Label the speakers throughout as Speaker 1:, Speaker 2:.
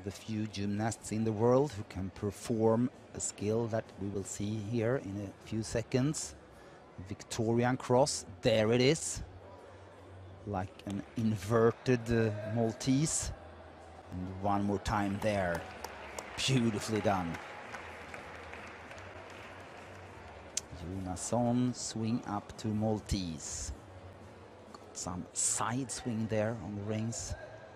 Speaker 1: the few gymnasts in the world who can perform a skill that we will see here in a few seconds. Victorian cross, there it is. Like an inverted Maltese. And one more time there. Beautifully done. Jonasson swing up to Maltese. Got some side swing there on the rings.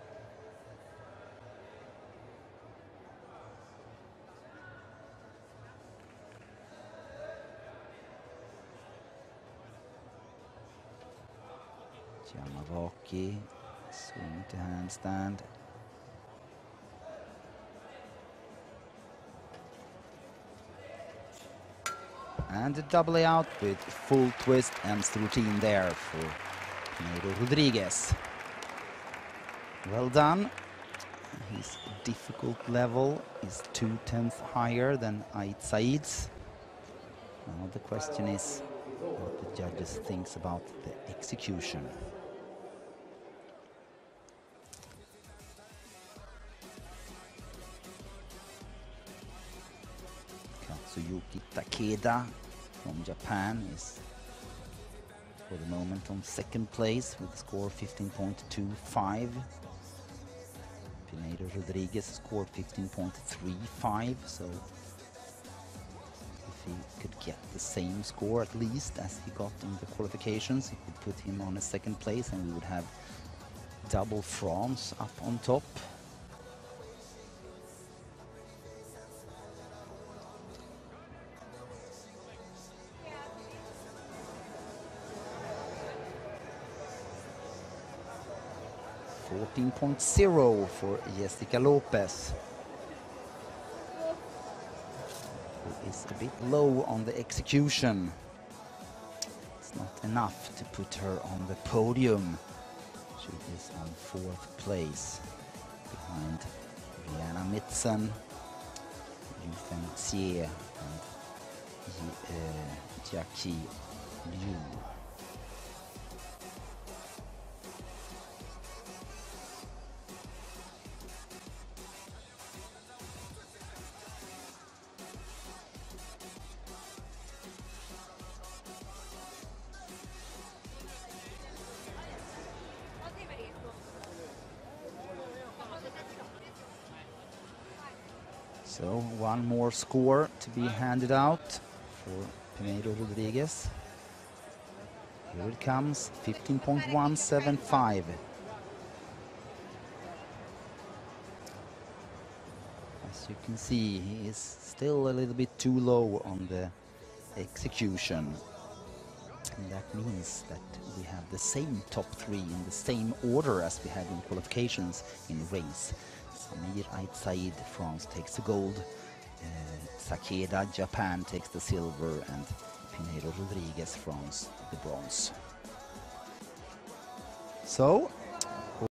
Speaker 1: Yamavaki, swing to handstand. And a double layout with full twist and routine there for Pinedo Rodriguez. Well done. His difficult level is 2/10 higher than Ait Said's. Now the question is what the judges think about the execution. Katsuyuki Takeda from Japan is for the moment on second place with a score 15.25. Pinedo Rodriguez scored 15.35, so if he could get the same score at least as he got in the qualifications, it would put him on a second place and we would have double France up on top. .0 for Jessica Lopez, who is a bit low on the execution. It's not enough to put her on the podium. She is on 4th place behind Rihanna Mitzen, Yu Fengxie and Jackie Liu. So one more score to be handed out for Pinedo Rodriguez. Here it comes, 15.175. As you can see, he is still a little bit too low on the execution. And that means that we have the same top 3 in the same order as we had in qualifications in rings. Samir Ait Said, France, takes the gold. Takeda, Japan, takes the silver, and Pinedo Rodriguez, France, the bronze. So